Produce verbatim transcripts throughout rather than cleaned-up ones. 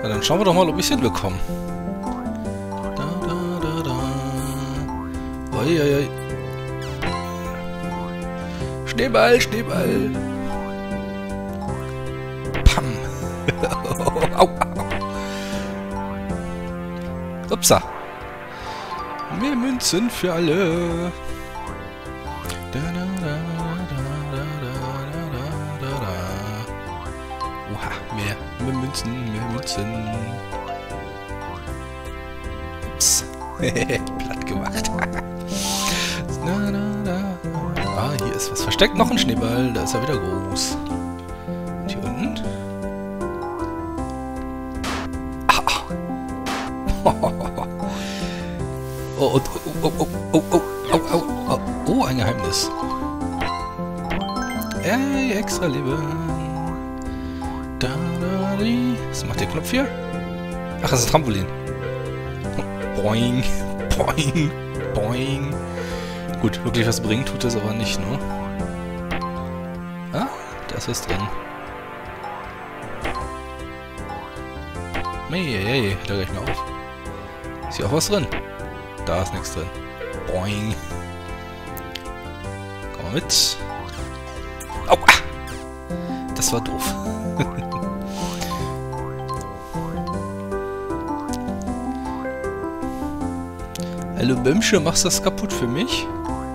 Na, dann schauen wir doch mal, ob ich es hinbekomme. Da, da, da, da. Oi, oi, oi. Schneeball, Schneeball. Pam. Au, au. Upsa. Mehr Münzen für alle. Da, da, da, da, da, da, da, da, da. Oha, mehr, mehr Münzen, mehr Münzen. Ups. Platt gemacht. Da, da, da. Ah, hier ist was versteckt. Noch ein Schneeball. Da ist er wieder groß. Und hier unten? Ah. Oh, oh, oh, oh, oh, oh, oh, oh, oh, oh, oh, ein Geheimnis. Ey, extra Leben. Da, da, di. Was macht der Knopf hier? Ach, das ist ein Trampolin. Boing, boing, boing. Gut, wirklich was bringen tut das aber nicht, ne? Ah, da ist was drin. Mei, da gleich mal auf. Ist hier auch was drin? Da ist nichts drin. Boing. Komm mal mit. Au! Das war doof. Hallo Bömsche, machst du das kaputt für mich?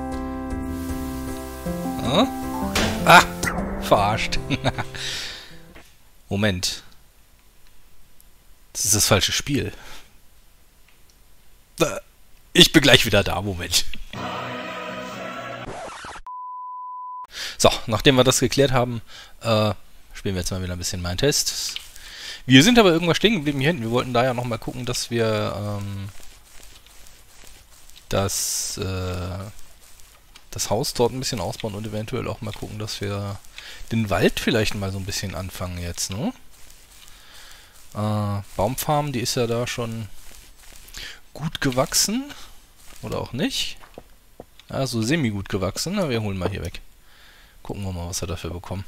Ah, ah verarscht. Moment. Das ist das falsche Spiel. Ich bin gleich wieder da, Moment. So, nachdem wir das geklärt haben, äh, spielen wir jetzt mal wieder ein bisschen meinen Test. Wir sind aber irgendwas stehen geblieben hier hinten. Wir wollten da ja nochmal gucken, dass wir ähm, das, äh, das Haus dort ein bisschen ausbauen und eventuell auch mal gucken, dass wir den Wald vielleicht mal so ein bisschen anfangen jetzt, ne? Äh, Baumfarm, die ist ja da schon gut gewachsen. Oder auch nicht. Also semi gut gewachsen. Na, wir holen mal hier weg. Gucken wir mal, was wir dafür bekommen.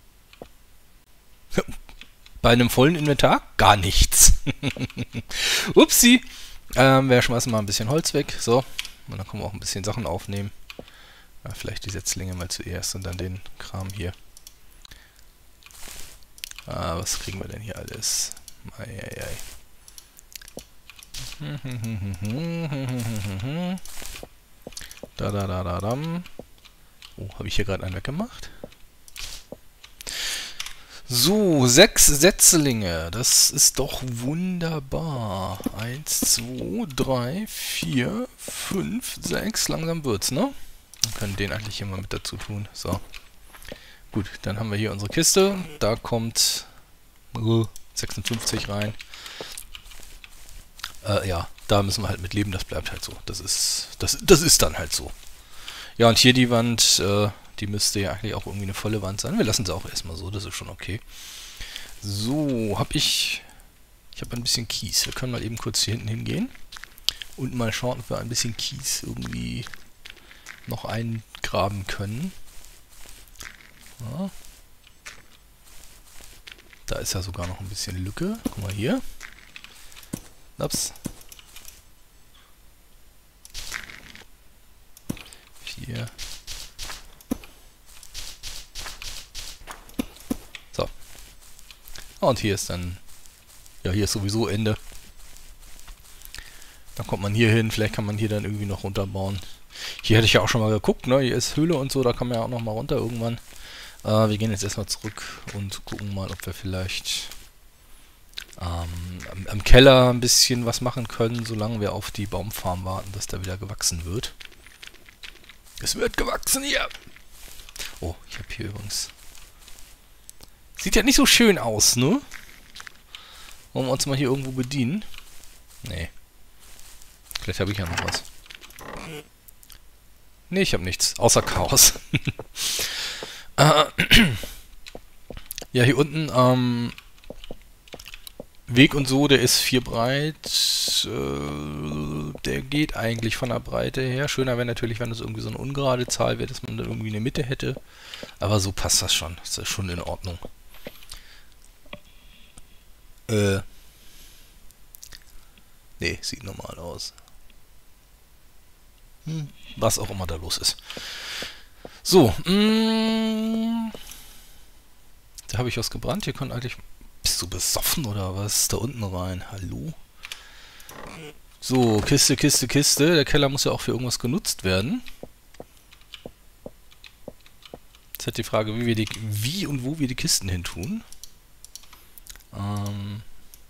Bei einem vollen Inventar gar nichts. Upsi. Ähm, wir schmeißen mal ein bisschen Holz weg. So. Und dann können wir auch ein bisschen Sachen aufnehmen. Ja, vielleicht die Setzlinge mal zuerst und dann den Kram hier. Ah, was kriegen wir denn hier alles? Eieiei. Da, da, da, da, dam. Oh, habe ich hier gerade einen weggemacht? So, sechs Setzlinge. Das ist doch wunderbar. Eins, zwei, drei, vier, fünf, sechs. Langsam wird's, ne? Wir können den eigentlich hier mal mit dazu tun. So. Gut, dann haben wir hier unsere Kiste. Da kommt sechsundfünfzig rein. Äh, ja, da müssen wir halt mit leben, das bleibt halt so. Das ist, das, das ist dann halt so. Ja, und hier die Wand, äh, die müsste ja eigentlich auch irgendwie eine volle Wand sein. Wir lassen sie auch erstmal so, das ist schon okay. So, habe ich... Ich habe ein bisschen Kies. Wir können mal eben kurz hier hinten hingehen. Und mal schauen, ob wir ein bisschen Kies irgendwie noch eingraben können. Ja. Da ist ja sogar noch ein bisschen Lücke. Guck mal hier. Ups. Hier. So. Und hier ist dann... Ja, hier ist sowieso Ende. Dann kommt man hier hin. Vielleicht kann man hier dann irgendwie noch runterbauen. Hier hatte ich ja auch schon mal geguckt, ne? Hier ist Höhle und so. Da kann man ja auch noch mal runter irgendwann. Äh, wir gehen jetzt erstmal zurück und gucken mal, ob wir vielleicht... Ähm, am, am Keller ein bisschen was machen können, solange wir auf die Baumfarm warten, dass da wieder gewachsen wird. Es wird gewachsen hier! Oh, ich habe hier übrigens... Sieht ja nicht so schön aus, ne? Wollen wir uns mal hier irgendwo bedienen? Nee. Vielleicht habe ich ja noch was. Nee, ich habe nichts. Außer Chaos. äh, ja, hier unten, ähm... Weg und so, der ist vier breit, äh, der geht eigentlich von der Breite her. Schöner wäre natürlich, wenn es irgendwie so eine ungerade Zahl wäre, dass man da irgendwie eine Mitte hätte. Aber so passt das schon, das ist schon in Ordnung. Äh, sieht normal aus. Hm, was auch immer da los ist. So, mh, da habe ich was gebrannt. Hier kann eigentlich... Bist du besoffen oder was? Da unten rein. Hallo? So, Kiste, Kiste, Kiste. Der Keller muss ja auch für irgendwas genutzt werden. Jetzt hat die Frage, wie wir die, wie und wo wir die Kisten hin tun. Ähm,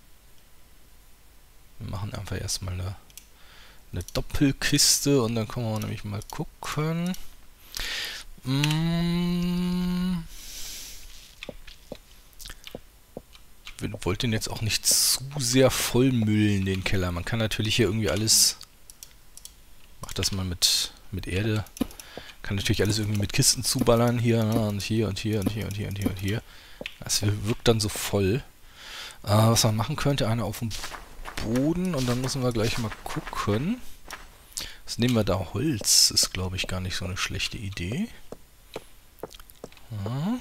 wir machen einfach erstmal eine, eine Doppelkiste und dann können wir nämlich mal gucken. Mm, ich wollte den jetzt auch nicht zu sehr vollmüllen, den Keller. Man kann natürlich hier irgendwie alles... Mach das mal mit, mit Erde. Kann natürlich alles irgendwie mit Kisten zuballern. Hier und hier und hier und hier und hier und hier und hier. Das wirkt dann so voll. Äh, was man machen könnte, eine auf dem Boden und dann müssen wir gleich mal gucken. Was nehmen wir da? Holz ist, glaube ich, gar nicht so eine schlechte Idee. Ja.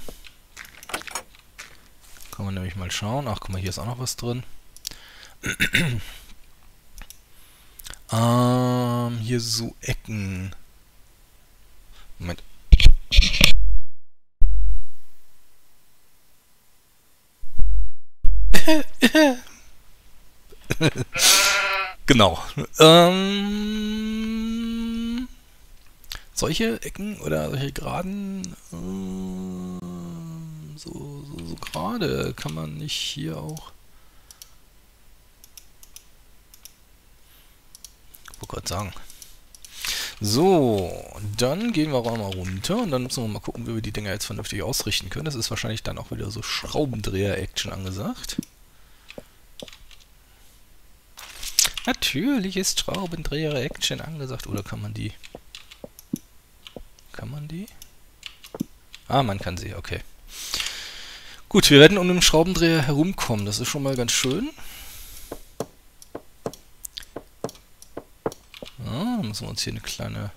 Kann man nämlich mal schauen. Ach, guck mal, hier ist auch noch was drin. ähm, hier so Ecken. Moment. Genau. Ähm, solche Ecken oder solche Geraden, ähm, so, so, so gerade kann man nicht hier auch... Ich wollte gerade sagen. So, dann gehen wir auch mal runter und dann müssen wir mal gucken, wie wir die Dinger jetzt vernünftig ausrichten können. Das ist wahrscheinlich dann auch wieder so Schraubendreher-Action angesagt. Natürlich ist Schraubendreher-Action angesagt. Oder kann man die... Kann man die? Ah, man kann sie, okay. Gut, wir werden um den Schraubendreher herumkommen. Das ist schon mal ganz schön. Ja, dann müssen wir uns hier eine kleine...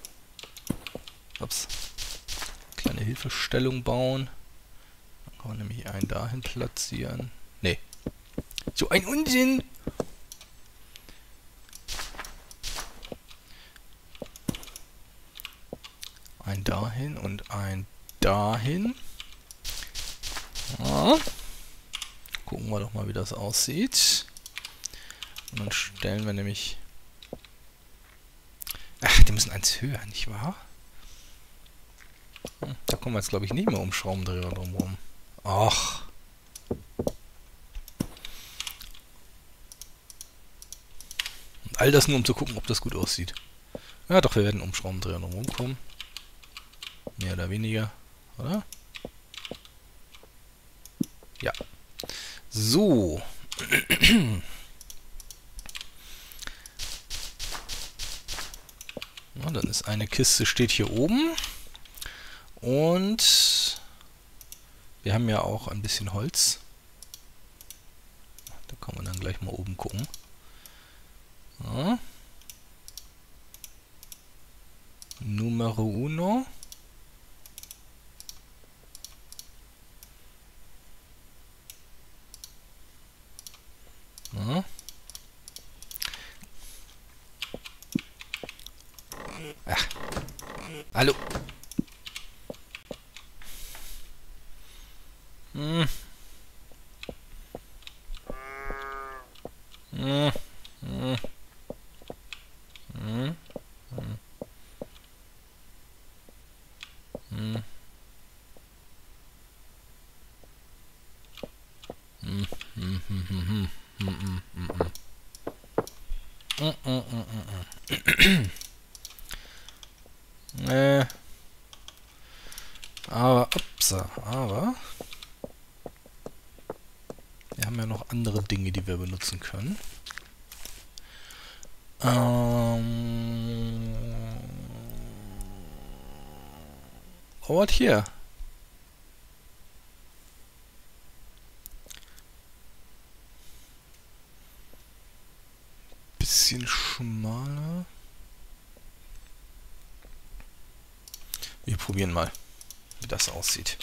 Ups. Kleine Hilfestellung bauen. Dann kann man nämlich einen dahin platzieren. Nee. So ein Unsinn! Ein dahin und ein dahin. Ja. Gucken wir doch mal, wie das aussieht. Und dann stellen wir nämlich... Ach, die müssen eins höher, nicht wahr? Hm, da kommen wir jetzt, glaube ich, nicht mehr um Schraubendreher drumherum. Ach. Und all das nur, um zu gucken, ob das gut aussieht. Ja, doch, wir werden um Schraubendreher drumherum kommen. Mehr oder weniger, oder? Ja. So. Ja, dann ist eine Kiste, steht hier oben. Und wir haben ja auch ein bisschen Holz. Da kann man dann gleich mal oben gucken. Ja. Numero uno. Ja. Ach. Hallo. Hm. Hm. Hm. Hm. Hm. Hm. Hm. Hm. Hm. Hm. Hm. Hm. Hm. Mm, mm, mm, mm, mm. äh. Aber, upsa, aber wir haben ja noch andere Dinge, die wir benutzen können. Ähm. Oh, was hier? Bisschen schmaler. Wir probieren mal, wie das aussieht.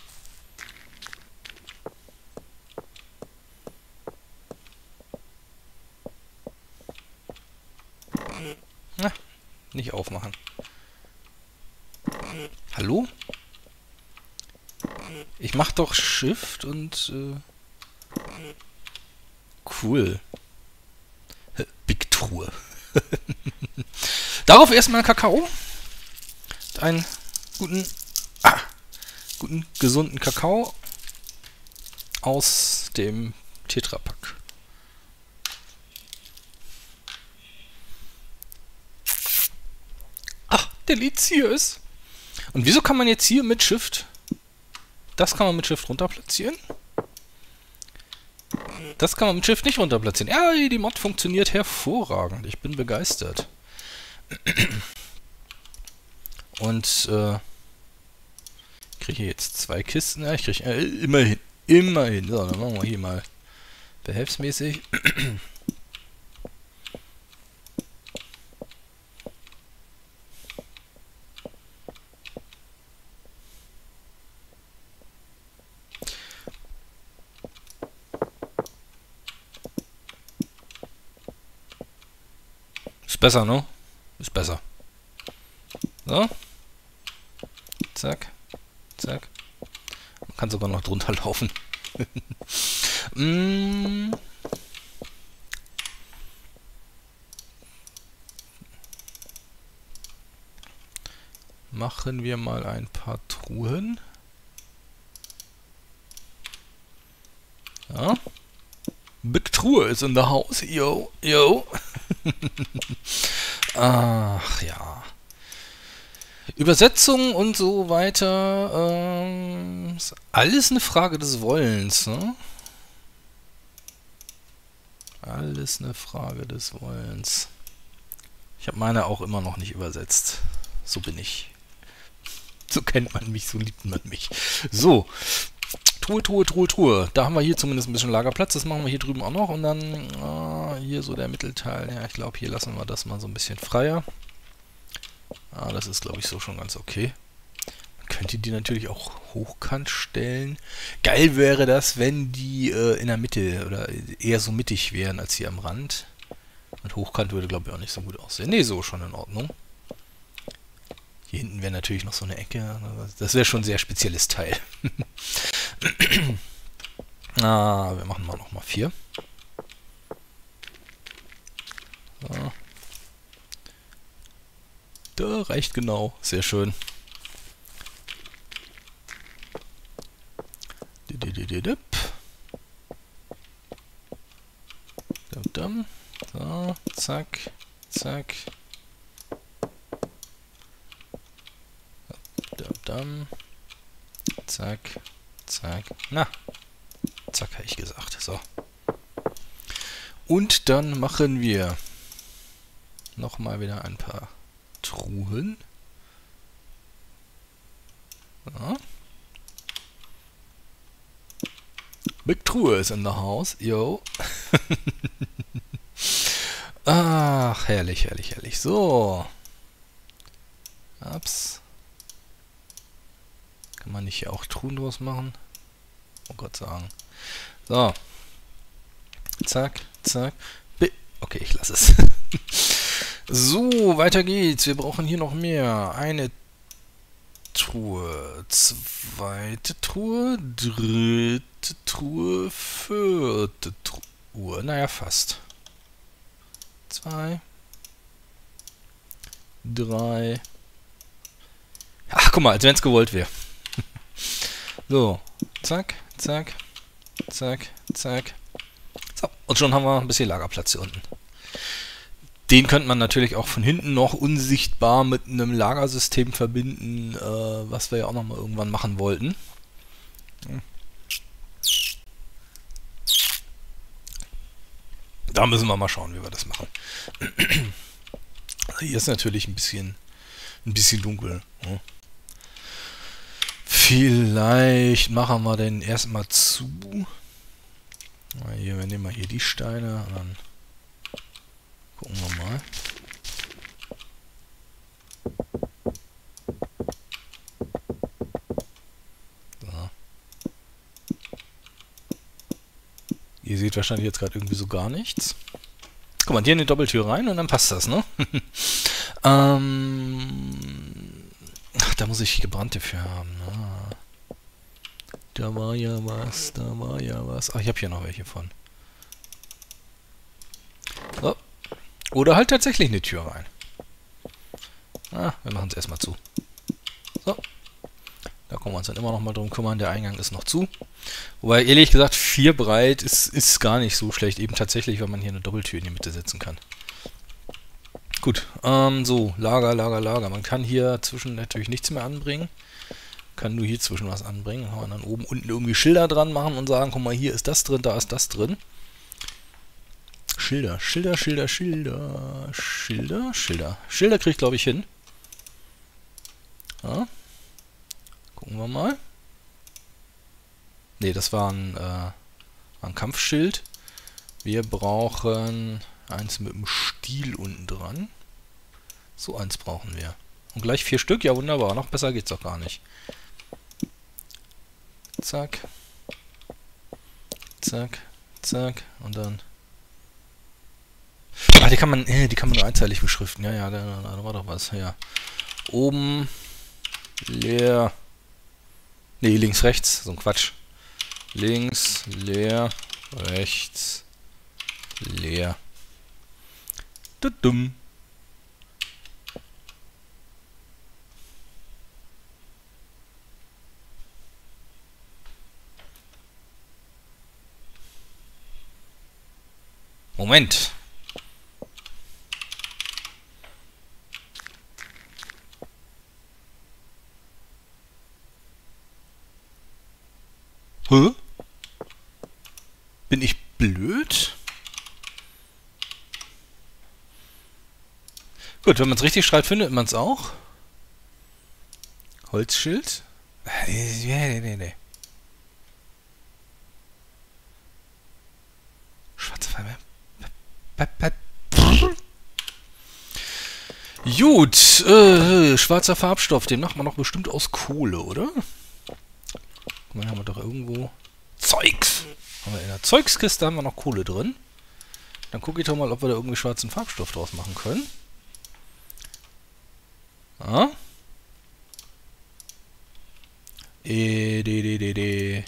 Nicht aufmachen. Hallo? Ich mach doch Shift und... Äh cool. Big Truhe. Darauf erstmal Kakao. Einen guten, ah, guten, gesunden Kakao aus dem Tetrapack. Ach, deliziös. Und wieso kann man jetzt hier mit Shift... Das kann man mit Shift runter platzieren? Das kann man mit Shift nicht runter platzieren. Ja, die Mod funktioniert hervorragend. Ich bin begeistert. Und, äh... kriege hier jetzt zwei Kisten. Ja, ich kriege äh, immerhin. Immerhin. So, dann machen wir hier mal behelfsmäßig. Ist besser, ne? Ist besser. So. Zack. Zack. Man kann sogar noch drunter laufen. mm. Machen wir mal ein paar Truhen. Ja. Big Truhe ist in the house. Yo, yo. Ach ja. Übersetzung und so weiter. Ähm, ist alles eine Frage des Wollens, ne? Alles eine Frage des Wollens. Ich habe meine auch immer noch nicht übersetzt. So bin ich. So kennt man mich, so liebt man mich. So. Truhe, Truhe, Truhe, Truhe. Da haben wir hier zumindest ein bisschen Lagerplatz. Das machen wir hier drüben auch noch. Und dann äh, hier so der Mittelteil. Ja, ich glaube, hier lassen wir das mal so ein bisschen freier. Ah, das ist, glaube ich, so schon ganz okay. Man könnte die natürlich auch hochkant stellen. Geil wäre das, wenn die äh, in der Mitte oder eher so mittig wären als hier am Rand. Und hochkant würde, glaube ich, auch nicht so gut aussehen. Ne, so schon in Ordnung. Hier hinten wäre natürlich noch so eine Ecke. Das wäre schon ein sehr spezielles Teil. Ah, wir machen mal noch mal vier. So. Da reicht genau. Sehr schön. So, zack, zack. Zack, zack. Na, zack, habe ich gesagt. So. Und dann machen wir nochmal wieder ein paar Truhen. So. Big Truhe ist in the house. Yo. Ach, herrlich, herrlich, herrlich. So. Ups. Kann man nicht hier auch Truhen draus machen? Oh Gott sagen. So. Zack, zack. Okay, ich lasse es. So, weiter geht's. Wir brauchen hier noch mehr. Eine Truhe, zweite Truhe, dritte Truhe, vierte Truhe. Naja, fast. Zwei. Drei. Ach, guck mal, als wenn es gewollt wäre. So, zack, zack, zack, zack. So, und schon haben wir ein bisschen Lagerplatz hier unten. Den könnte man natürlich auch von hinten noch unsichtbar mit einem Lagersystem verbinden, äh, was wir ja auch noch mal irgendwann machen wollten. Da müssen wir mal schauen, wie wir das machen. Hier ist natürlich ein bisschen, ein bisschen dunkel. Ja. Vielleicht machen wir den erstmal zu. Hier, wir nehmen mal hier die Steine und dann gucken wir mal. So. Ihr seht wahrscheinlich jetzt gerade irgendwie so gar nichts. Guck mal, hier in die Doppeltür rein und dann passt das, ne? Ähm... Ach, da muss ich gebrannte für haben. Ah. Da war ja was, da war ja was. Ach, ich habe hier noch welche von. So. Oder halt tatsächlich eine Tür rein. Ah, wir machen es erstmal zu. So. Da können wir uns dann immer noch mal drum kümmern. Der Eingang ist noch zu. Wobei, ehrlich gesagt, vier breit ist, ist gar nicht so schlecht. Eben tatsächlich, weil man hier eine Doppeltür in die Mitte setzen kann. Gut, ähm, so, Lager, Lager, Lager. Man kann hier zwischen natürlich nichts mehr anbringen. Kann nur hier zwischen was anbringen. Dann kann man dann oben, unten irgendwie Schilder dran machen und sagen, guck mal, hier ist das drin, da ist das drin. Schilder, Schilder, Schilder, Schilder, Schilder, Schilder. Schilder kriege ich, glaube ich, hin. Ja. Gucken wir mal. Ne, das war ein, äh, ein Kampfschild. Wir brauchen eins mit dem Stiel unten dran. So eins brauchen wir. Und gleich vier Stück. Ja, wunderbar. Noch besser geht's doch gar nicht. Zack. Zack. Zack. Und dann... Ah, die kann man, äh, die kann man nur einzeilig beschriften. Ja, ja, da, da war doch was. Ja. Oben... Leer... Ne, links, rechts. So ein Quatsch. Links, leer, rechts, leer. Dumm. Moment. Hä? Bin ich blöd? Gut, wenn man es richtig schreibt, findet man es auch. Holzschild. Nee, nee, nee. Schwarze Farbe. Gut, äh, schwarzer Farbstoff, den macht man doch bestimmt aus Kohle, oder? Guck mal, haben wir doch irgendwo... Zeugs! Haben wir in der Zeugskiste haben wir noch Kohle drin. Dann gucke ich doch mal, ob wir da irgendwie schwarzen Farbstoff draus machen können. Ah. E, de, de, de, de.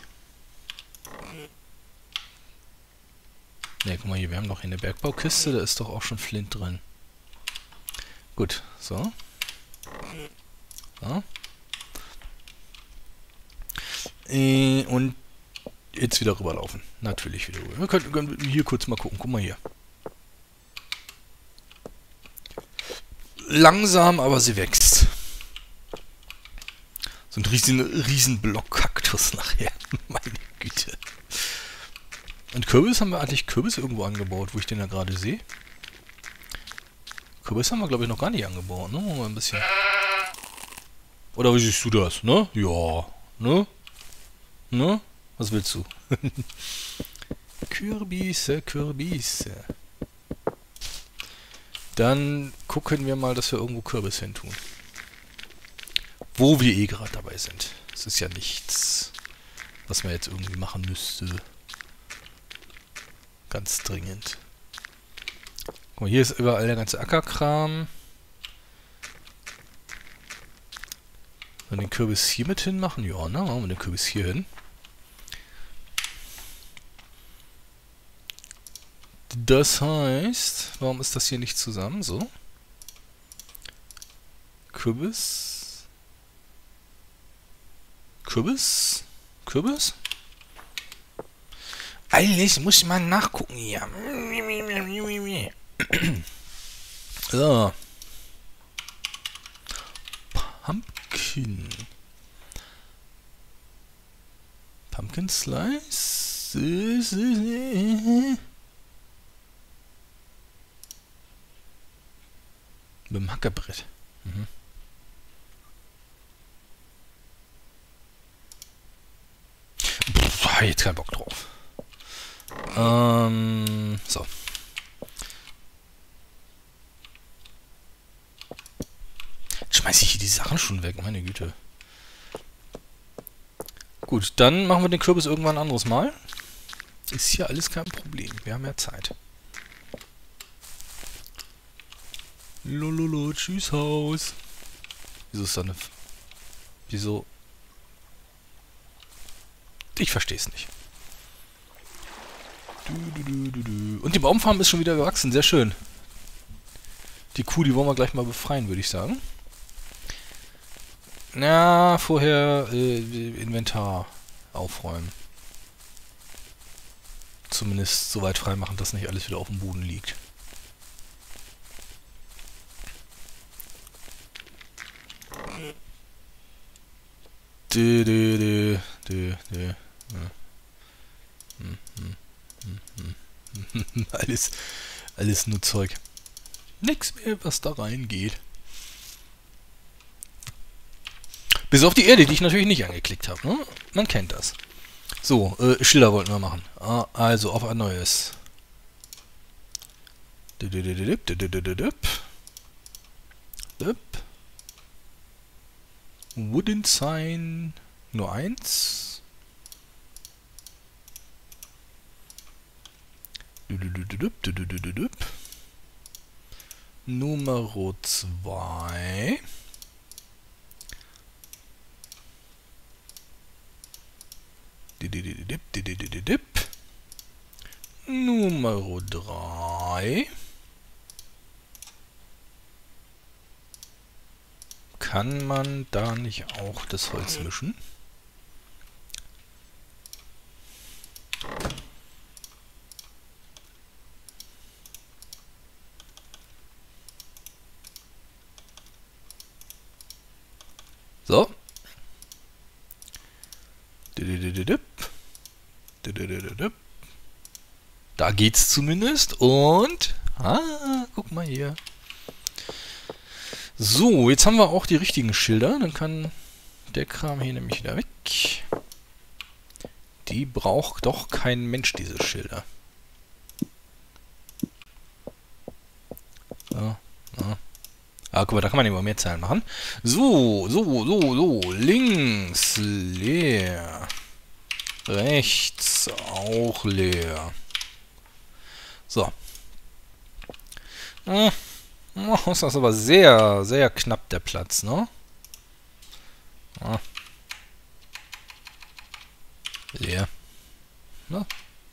Ne, guck mal hier, wir haben noch hier eine Bergbaukiste, da ist doch auch schon Flint drin. Gut, so. So. Äh, und jetzt wieder rüberlaufen. Natürlich wieder rüber. Wir können, können hier kurz mal gucken. Guck mal hier. Langsam, aber sie wächst. So ein riesen, riesen Block-Kaktus nachher. Meine Güte. Und Kürbis, haben wir eigentlich Kürbis irgendwo angebaut, wo ich den ja gerade sehe? Kürbis haben wir, glaube ich, noch gar nicht angebaut, ne? Mal ein bisschen. Oder wie siehst du das, ne? Ja, ne? Ne? Was willst du? Kürbisse, Kürbisse. Dann gucken wir mal, dass wir irgendwo Kürbis hin tun. Wo wir eh gerade dabei sind. Es ist ja nichts, was man jetzt irgendwie machen müsste. Ganz dringend. Guck mal, hier ist überall der ganze Ackerkram. Wollen wir den Kürbis hier mit hin machen? Ja, ne? Machen wir den Kürbis hier hin. Das heißt, warum ist das hier nicht zusammen? So. Kürbis. Kürbis? Kürbis? Eigentlich muss ich mal nachgucken hier. So. Pumpkin. Pumpkin Slice. Mit dem Hackerbrett. Mhm. Pff, jetzt keinen Bock drauf. Ähm, so. Jetzt schmeiße ich hier die Sachen schon weg, meine Güte. Gut, dann machen wir den Kürbis irgendwann ein anderes Mal. Ist hier alles kein Problem. Wir haben ja Zeit. Lololo, tschüss Haus. Wieso ist da eine... Wieso... Ich verstehe es nicht. Du, du, du, du, du. Und die Baumfarm ist schon wieder gewachsen, sehr schön. Die Kuh, die wollen wir gleich mal befreien, würde ich sagen. Na, vorher äh, Inventar aufräumen. Zumindest so weit freimachen, dass nicht alles wieder auf dem Boden liegt. Dö, dö, dö, dö, dö. Ja. Hm, hm, hm, hm, hm. alles, alles nur Zeug. Nix mehr, was da reingeht. Bis auf die Erde, die ich natürlich nicht angeklickt habe. Ne? Man kennt das. So, äh, Schilder wollten wir machen. Ah, also, auf ein neues. Wooden Sign. Nur eins. Nummer zwei. Nummer drei. Kann man da nicht auch das Holz mischen? So. Da geht's zumindest. Und... Ah, guck mal hier. So, jetzt haben wir auch die richtigen Schilder. Dann kann der Kram hier nämlich wieder weg. Die braucht doch kein Mensch, diese Schilder. So, so. Ah, guck mal, da kann man immer mehr Zeilen machen. So, so, so, so. Links leer. Rechts auch leer. So. Hm. Oh, ist das aber sehr, sehr knapp der Platz, ne? Ah. Leer. Ne?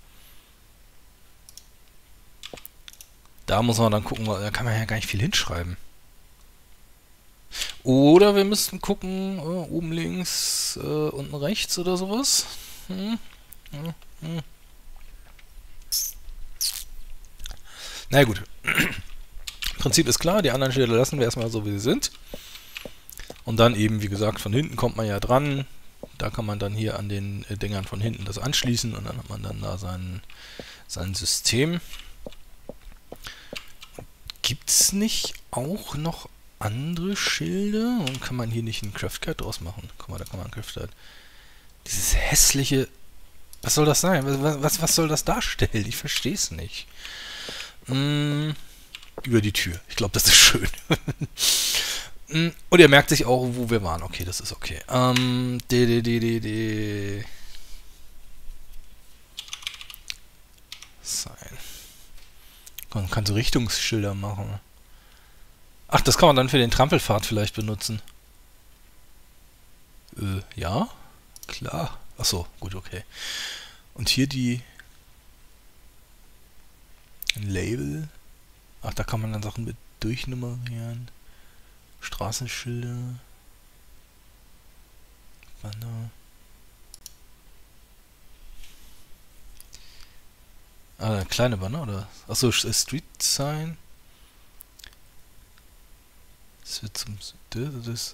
Da muss man dann gucken, da kann man ja gar nicht viel hinschreiben. Oder wir müssten gucken, äh, oben links, äh, unten rechts oder sowas. Hm. Hm. Hm. Na gut. Prinzip ist klar, die anderen Schilder lassen wir erstmal so, wie sie sind. Und dann eben, wie gesagt, von hinten kommt man ja dran. Da kann man dann hier an den äh, Dingern von hinten das anschließen und dann hat man dann da sein, sein System. Gibt es nicht auch noch andere Schilder? Und kann man hier nicht einen Craft Guide draus machen? Guck mal, da kann man einen Craft Guide. Dieses hässliche... Was soll das sein? Was, was, was soll das darstellen? Ich verstehe es nicht. Hm... Über die Tür. Ich glaube, das ist schön. Und er merkt sich auch, wo wir waren. Okay, das ist okay. Ähm, de, de, de, de, de. Sein. Man kann so Richtungsschilder machen. Ach, das kann man dann für den Trampelpfad vielleicht benutzen. Äh, ja? Klar. Achso, gut, okay. Und hier die... Ein Label... Ach, da kann man dann Sachen mit durchnummerieren. Straßenschilder. Banner. Ah, kleine Banner, oder? Achso, Street Sign. Das wird zum... Das,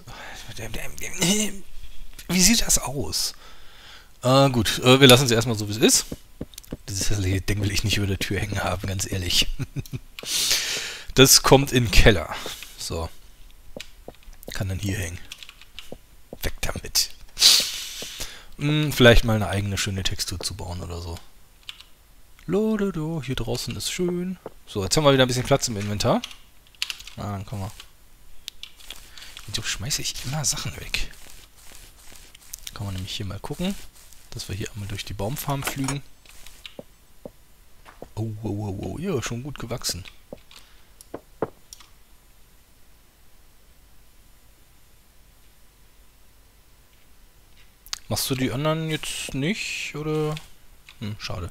wie sieht das aus? Äh, gut, äh, wir lassen es erstmal so, wie es ist. Dieses hässliche Ding will ich nicht über der Tür hängen haben, ganz ehrlich. Das kommt in den Keller. So. Kann dann hier hängen. Weg damit. Hm, vielleicht mal eine eigene schöne Textur zu bauen oder so. Lododo, hier draußen ist schön. So, jetzt haben wir wieder ein bisschen Platz im Inventar. Ah, dann kommen wir. Wieso schmeiße ich immer Sachen weg? Kann man nämlich hier mal gucken, dass wir hier einmal durch die Baumfarm flügen. Oh, oh, oh, oh, ja, schon gut gewachsen. Machst du die anderen jetzt nicht, oder? Hm, schade.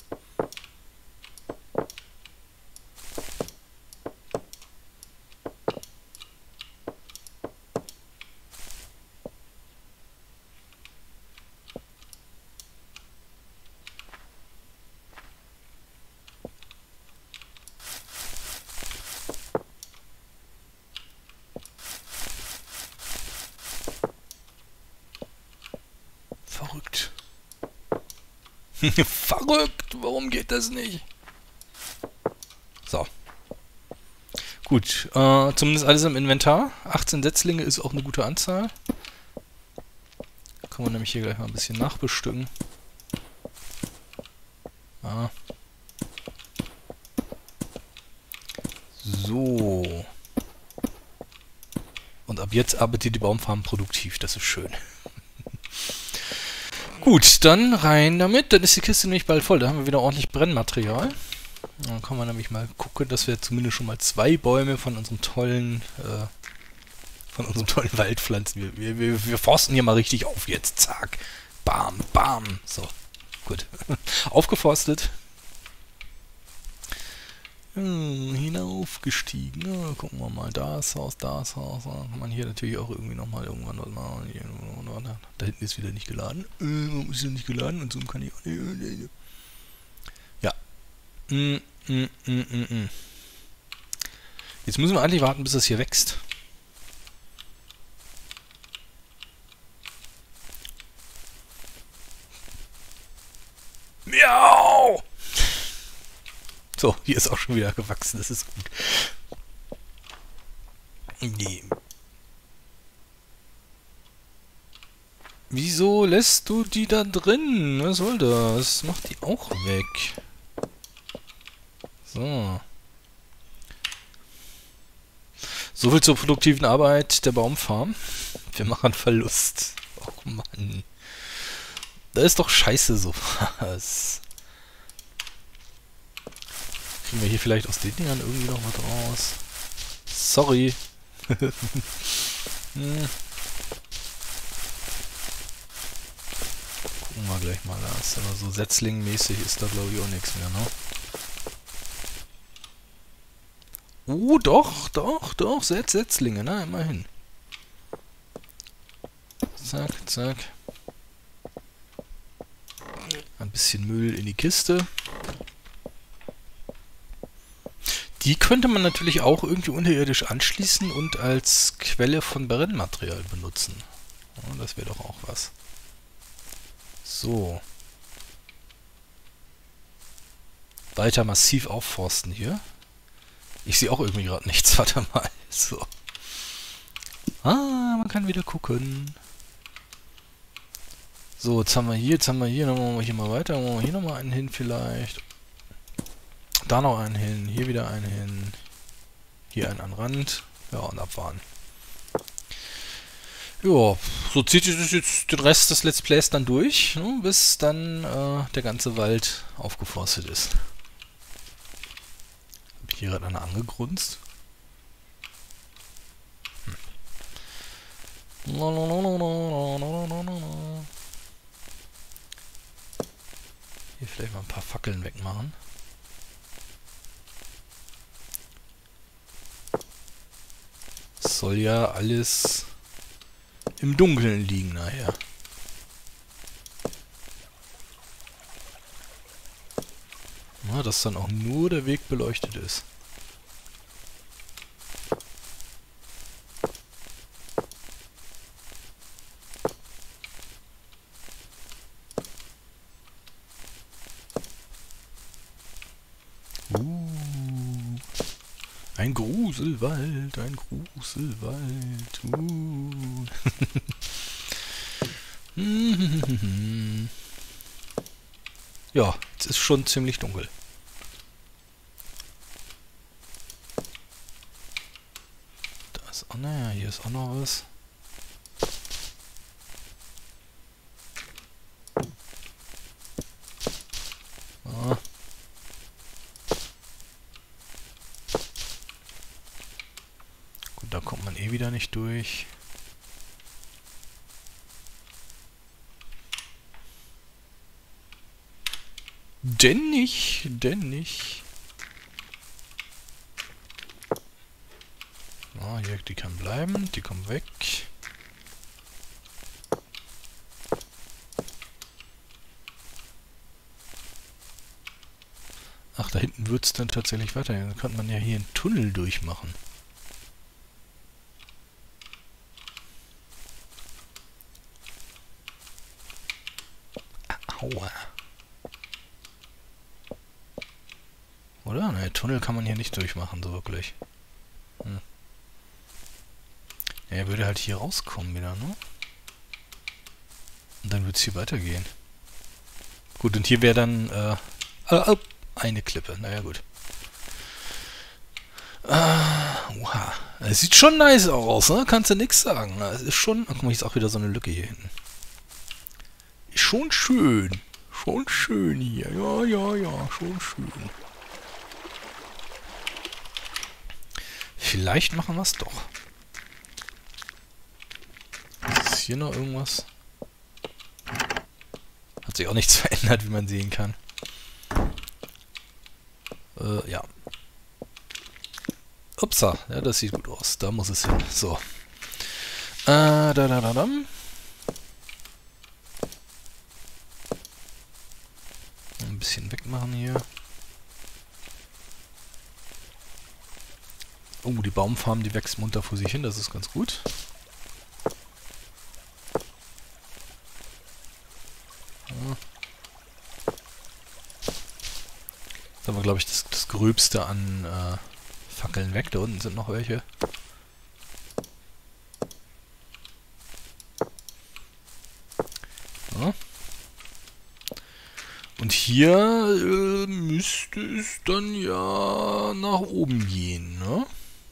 Verrückt. Verrückt! Warum geht das nicht? So. Gut, äh, zumindest alles im Inventar. achtzehn Setzlinge ist auch eine gute Anzahl. Können wir nämlich hier gleich mal ein bisschen nachbestücken. Ja. So. Und ab jetzt arbeitet die Baumfarm produktiv, das ist schön. Gut, dann rein damit. Dann ist die Kiste nämlich bald voll. Da haben wir wieder ordentlich Brennmaterial. Dann können wir nämlich mal gucken, dass wir zumindest schon mal zwei Bäume von unserem tollen, äh, von unserem tollen Wald pflanzen. Wir, wir, wir, wir forsten hier mal richtig auf jetzt. Zack. Bam, bam. So, gut. Aufgeforstet. Hm, hinaufgestiegen. Ja, gucken wir mal. Das Haus, das Haus. Da kann man hier natürlich auch irgendwie nochmal irgendwann was machen. Da hinten ist wieder nicht geladen. Äh, warum ist wieder nicht geladen? Und so kann ich auch nicht. Ja. Mm, mm, mm, mm, mm. Jetzt müssen wir eigentlich warten, bis das hier wächst. Miau! So, hier ist auch schon wieder gewachsen, das ist gut. Nee. Wieso lässt du die da drin? Was soll das? Mach die auch weg. So. Soviel zur produktiven Arbeit der Baumfarm. Wir machen Verlust. Och Mann. Das ist doch scheiße sowas. Kriegen wir hier vielleicht aus den Dingern irgendwie noch was raus? Sorry. hm. Gucken wir gleich mal. Da ist aber so Setzling-mäßig ist da glaube ich auch nichts mehr, ne? Oh, doch, doch, doch, Setz Setzlinge, na, immerhin. Zack, zack. Ein bisschen Müll in die Kiste. Die könnte man natürlich auch irgendwie unterirdisch anschließen und als Quelle von Brennmaterial benutzen. Ja, das wäre doch auch was. So. Weiter massiv aufforsten hier. Ich sehe auch irgendwie gerade nichts. Warte mal. So. Ah, man kann wieder gucken. So, jetzt haben wir hier, jetzt haben wir hier, dann machen wir hier mal weiter. Dann machen wir hier nochmal einen hin vielleicht. Da noch einen hin, hier wieder einen hin. Hier einen an den Rand. Ja, und abfahren. Ja, so zieht sich jetzt den Rest des Let's Plays dann durch, ne, bis dann äh, der ganze Wald aufgeforstet ist. Hab ich hier gerade einer angegrunzt? Hm. Hier vielleicht mal ein paar Fackeln wegmachen. Soll ja alles im Dunkeln liegen nachher. Na, dass dann auch nur der Weg beleuchtet ist. Uh, ein Gruselwald, ein Gruselwald. Uh. Ja, es ist schon ziemlich dunkel. Da ist auch, naja, hier ist auch noch was. Ah. Gut, da kommt man eh wieder nicht durch. Denn nicht, denn nicht. Ah, hier, die kann bleiben, die kommt weg. Ach, da hinten wird es dann tatsächlich weitergehen. Dann könnte man ja hier einen Tunnel durchmachen. Aua. Oder? Ne, Tunnel kann man hier nicht durchmachen, so wirklich. Hm. Ja, er würde halt hier rauskommen wieder, ne? Und dann wird es hier weitergehen. Gut, und hier wäre dann, äh, äh, eine Klippe. Naja, gut. Ah, oha. Es sieht schon nice aus, ne? Kannst du nix sagen. Es ist schon... Ach, guck mal, hier ist auch wieder so eine Lücke hier hinten. Ist schon schön. Schon schön hier. Ja, ja, ja. Schon schön. Vielleicht machen wir es doch. Ist hier noch irgendwas? Hat sich auch nichts verändert, wie man sehen kann. Äh, ja. Upsa, ja, das sieht gut aus. Da muss es hin. So. Äh, da, da, da, da. Ein bisschen wegmachen hier. Oh, die Baumfarm, die wächst munter vor sich hin. Das ist ganz gut. Ja. Da haben wir, glaube ich, das, das Gröbste an äh, Fackeln weg. Da unten sind noch welche. Ja. Und hier äh, müsste es dann ja nach oben gehen, ne?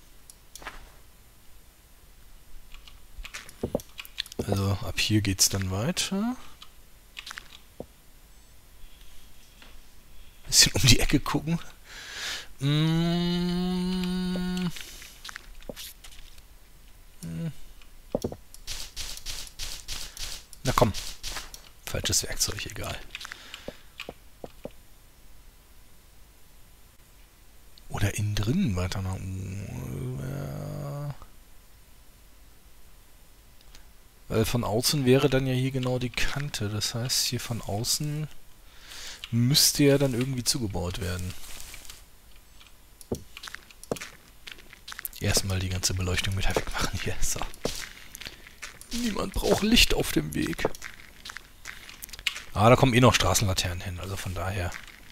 Also ab hier geht's dann weiter. Bisschen um die Ecke gucken. Mm. Na komm. Falsches Werkzeug, egal. Oder innen drin weiter nach oben. Weil von außen wäre dann ja hier genau die Kante. Das heißt, hier von außen müsste ja dann irgendwie zugebaut werden. Erstmal die ganze Beleuchtung wieder wegmachen hier. So. Niemand braucht Licht auf dem Weg. Ah, da kommen eh noch Straßenlaternen hin, also von daher.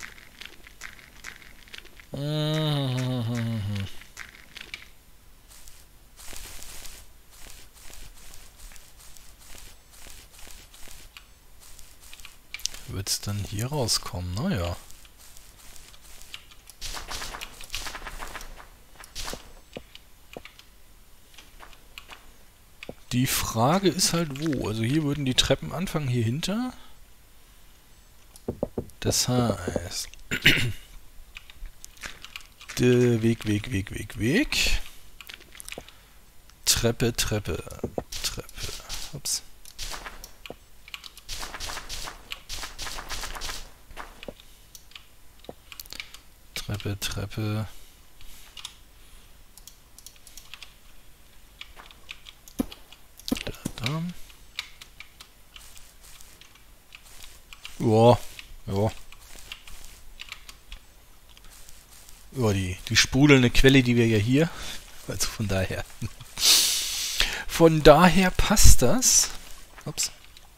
Wird es dann hier rauskommen? Naja. Die Frage ist halt wo. Also hier würden die Treppen anfangen, hier hinter. Das heißt... Der Weg, Weg, Weg, Weg, Weg. Treppe, Treppe, Treppe. Ups. Treppe, Treppe. Da, da. Ja, ja. Ja, die, die sprudelnde Quelle, die wir ja hier. Also von daher. Von daher passt das. Ups.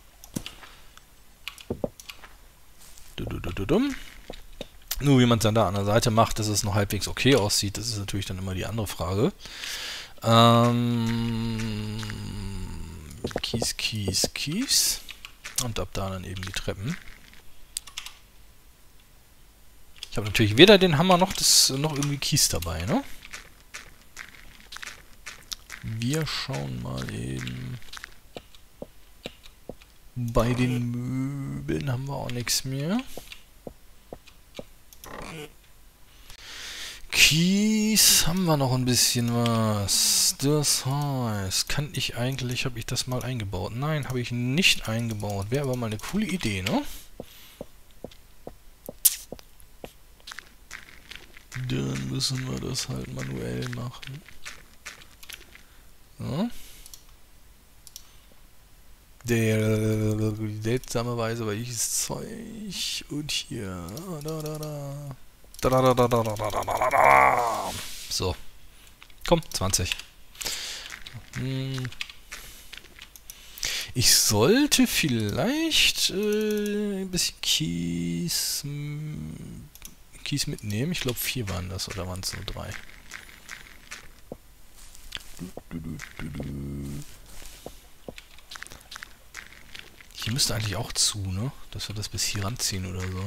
Du, du, du, du, dumm. Nur wie man es dann da an der Seite macht, dass es noch halbwegs okay aussieht, das ist natürlich dann immer die andere Frage. Ähm, Kies, Kies, Kies. Und ab da dann eben die Treppen. Ich habe natürlich weder den Hammer noch das noch irgendwie Kies dabei, ne? Wir schauen mal eben. Bei den Möbeln haben wir auch nichts mehr. Kies haben wir noch ein bisschen was. Das heißt, kann ich eigentlich, habe ich das mal eingebaut? Nein, habe ich nicht eingebaut. Wäre aber mal eine coole Idee, ne? Dann müssen wir das halt manuell machen. So. Der seltsamerweise welches Zeug und hier. Da, da, da. Da, da, da, da, da, da, da, da, da. So. Komm, zwanzig. Hm. Ich sollte vielleicht äh, ein bisschen Kies, Kies mitnehmen. Ich glaube vier waren das, oder waren es nur drei? Du, du, du, du, du. Hier müsste eigentlich auch zu, ne? Dass wir das bis hier ranziehen oder so.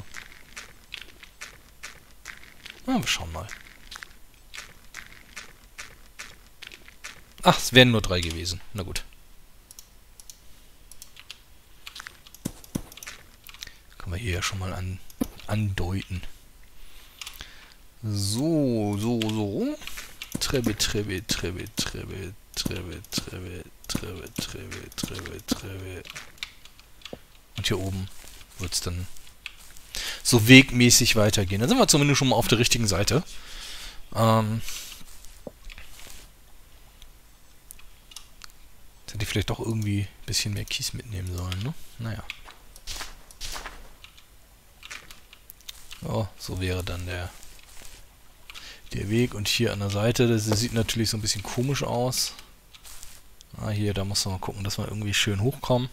Na, wir schauen mal. Ach, es wären nur drei gewesen. Na gut. Können wir hier ja schon mal an, andeuten. So, so, so. Trebe, Trebe, Trebe, Trebe, Trebe, Trebe, Trebe, Trebe, Trebe, Trebe. Und hier oben wird es dann so wegmäßig weitergehen. Dann sind wir zumindest schon mal auf der richtigen Seite. Ähm, jetzt hätte ich vielleicht doch irgendwie ein bisschen mehr Kies mitnehmen sollen, ne? Naja. Oh, so wäre dann der, der Weg. Und hier an der Seite, das sieht natürlich so ein bisschen komisch aus. Ah, hier, da muss man mal gucken, dass wir irgendwie schön hochkommen.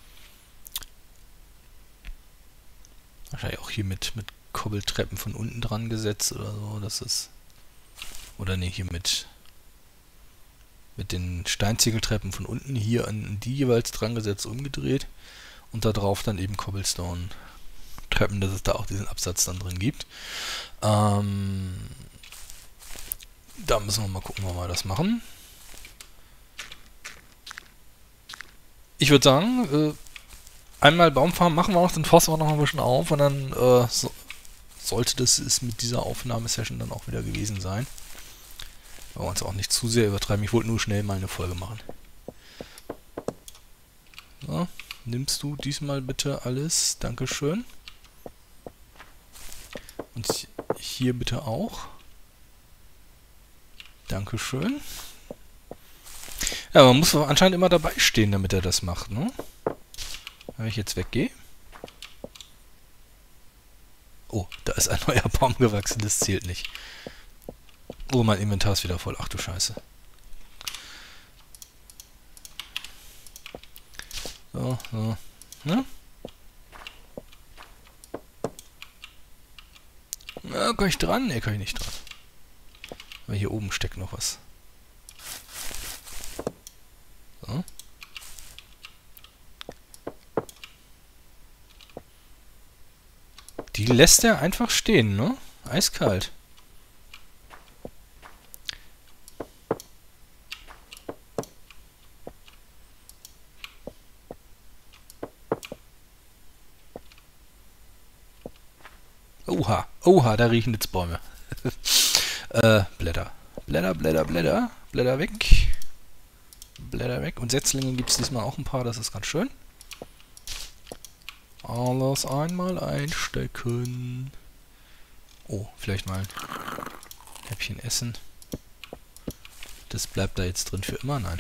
Wahrscheinlich auch hier mit, mit Kobbeltreppen von unten dran gesetzt oder so. Das ist. Oder ne, hier mit, mit den Steinziegeltreppen von unten hier an die jeweils dran gesetzt, umgedreht. Und da drauf dann eben Cobblestone-Treppen, dass es da auch diesen Absatz dann drin gibt. Ähm, da müssen wir mal gucken, wie wir das machen. Ich würde sagen, äh, einmal Baumfarm machen wir noch, dann fassen wir noch ein bisschen auf und dann äh, so, sollte das ist mit dieser Aufnahmesession dann auch wieder gewesen sein. Wollen wir uns auch nicht zu sehr übertreiben. Ich wollte nur schnell mal eine Folge machen. So, nimmst du diesmal bitte alles. Dankeschön. Und hier bitte auch. Dankeschön. Ja, man muss anscheinend immer dabei stehen, damit er das macht, ne? Wenn ich jetzt weggehe. Oh, da ist ein neuer Baum gewachsen, das zählt nicht. Oh, mein Inventar ist wieder voll. Ach du Scheiße. So, so. Ne? Na, kann ich dran? Ne, kann ich nicht dran. Weil hier oben steckt noch was. So. Die lässt er einfach stehen, ne? Eiskalt. Oha, oha, da riechen jetzt Bäume. äh, Blätter. Blätter, Blätter, Blätter. Blätter weg. Blätter weg. Und Setzlinge gibt es diesmal auch ein paar, das ist ganz schön. Alles einmal einstecken. Oh, vielleicht mal ein Häppchen essen. Das bleibt da jetzt drin für immer? Nein.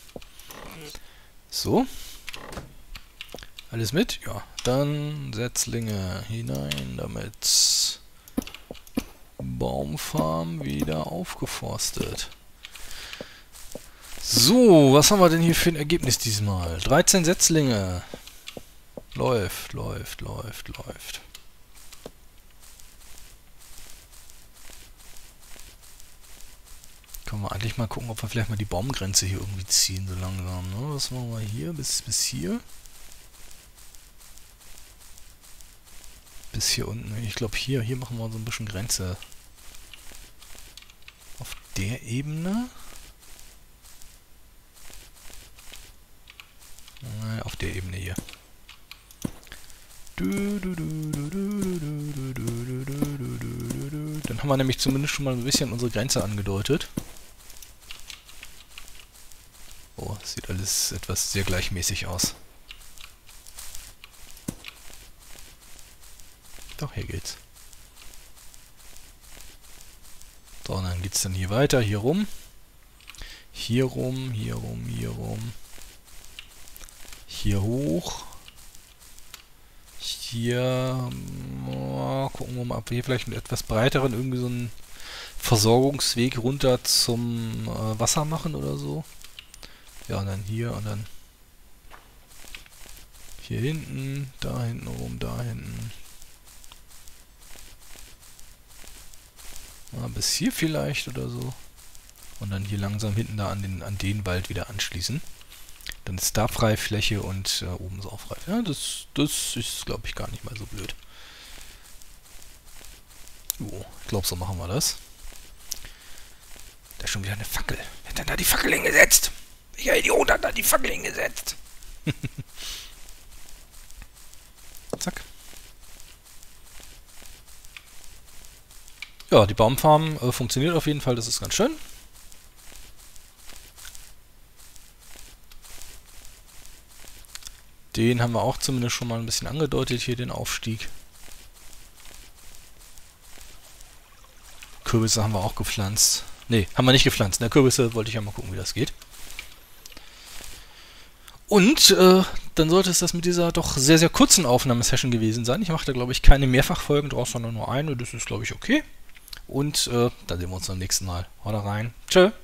So. Alles mit? Ja. Dann Setzlinge hinein, damit Baumfarm wieder aufgeforstet. So, was haben wir denn hier für ein Ergebnis diesmal? dreizehn Setzlinge. Läuft, läuft, läuft, läuft. Können wir eigentlich mal gucken, ob wir vielleicht mal die Baumgrenze hier irgendwie ziehen, so langsam. Ne? Was machen wir hier? Bis, bis hier. Bis hier unten. Ich glaube, hier, hier machen wir so ein bisschen Grenze. Auf der Ebene. Nein, auf der Ebene hier. Dann haben wir nämlich zumindest schon mal ein bisschen unsere Grenze angedeutet. Oh, sieht alles etwas sehr gleichmäßig aus. Doch, hier geht's. So, und dann geht es dann hier weiter, hier rum. Hier rum, hier rum, hier rum. Hier hoch. Hier, oh, gucken wir mal, ob wir hier vielleicht einen etwas breiteren, irgendwie so einen Versorgungsweg runter zum äh, Wasser machen oder so. Ja, und dann hier und dann hier hinten, da hinten rum, da hinten. Ja, bis hier vielleicht oder so. Und dann hier langsam hinten da an den, an den Wald wieder anschließen. Dann ist da Freifläche und äh, oben ist auch frei. Ja, das, das ist, glaube ich, gar nicht mal so blöd. Jo, ich glaube, so machen wir das. Da ist schon wieder eine Fackel. Wer hat denn da die Fackel hingesetzt? Welcher Idiot hat da die Fackel hingesetzt? Zack. Ja, die Baumfarm äh, funktioniert auf jeden Fall. Das ist ganz schön. Den haben wir auch zumindest schon mal ein bisschen angedeutet, hier den Aufstieg. Kürbisse haben wir auch gepflanzt. Ne, haben wir nicht gepflanzt. Ne, Kürbisse wollte ich ja mal gucken, wie das geht. Und äh, dann sollte es das mit dieser doch sehr, sehr kurzen Aufnahmesession gewesen sein. Ich mache da, glaube ich, keine Mehrfachfolgen draus, sondern nur eine. Das ist, glaube ich, okay. Und äh, dann sehen wir uns beim nächsten Mal. Haut rein. Tschö.